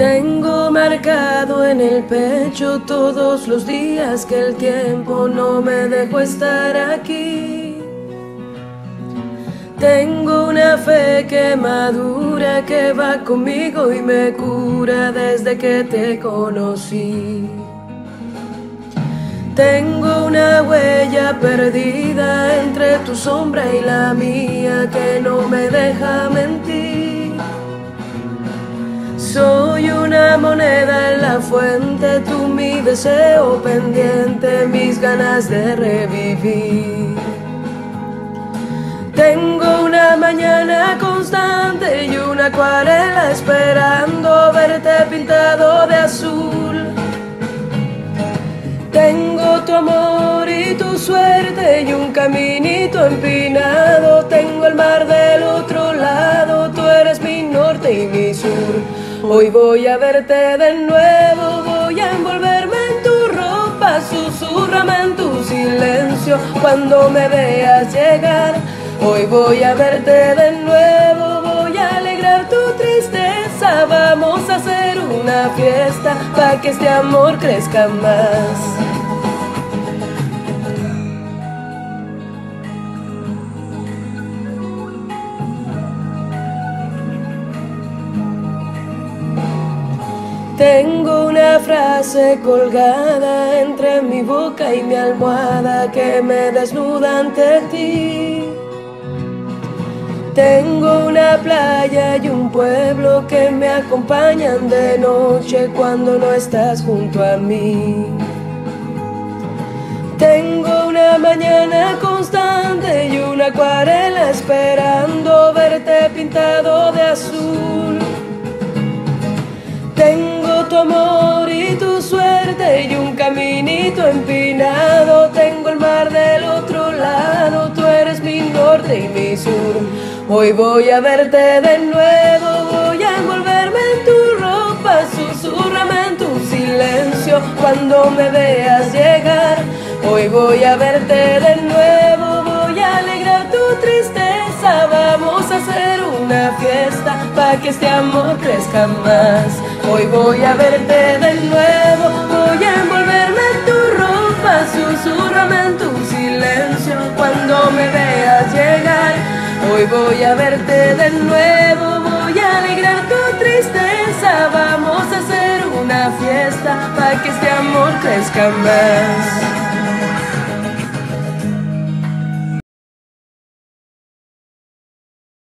Tengo marcado en el pecho todos los días que el tiempo no me dejó estar aquí. Tengo una fe que madura, que va conmigo y me cura desde que te conocí. Tengo una huella perdida entre tu sombra y la mía que no me deja mentir. Soy una moneda en la fuente, tú mi deseo pendiente, mis ganas de revivir. Tengo una mañana constante y una acuarela esperando verte pintado de azul. Tengo tu amor y tu suerte y un caminito empinado. Tengo el mar del otro lado, tú eres mi norte y mi sur. Hoy voy a verte de nuevo, voy a envolverme en tu ropa, susúrrame en tu silencio cuando me veas llegar. Hoy voy a verte de nuevo, voy a alegrar tu tristeza. Vamos a hacer una fiesta para que este amor crezca más. Tengo una frase colgada entre mi boca y mi almohada que me desnuda ante ti. Tengo una playa y un pueblo que me acompañan de noche cuando no estás junto a mí. Tengo una mañana constante y una acuarela esperando verte pintado de azul. Tengo tu amor y tu suerte y un caminito empinado. Tengo el mar del otro lado, tú eres mi norte y mi sur. Hoy voy a verte de nuevo, voy a envolverme en tu ropa, susúrrame en tu silencio cuando me veas llegar. Hoy voy a verte de nuevo, voy a alegrar tu tristeza. Vamos a hacer una fiesta para que este amor crezca más. Hoy voy a verte de nuevo, voy a envolverme en tu ropa, susúrrame en tu silencio cuando me veas llegar. Hoy voy a verte de nuevo, voy a alegrar tu tristeza. Vamos a hacer una fiesta para que este amor crezca más.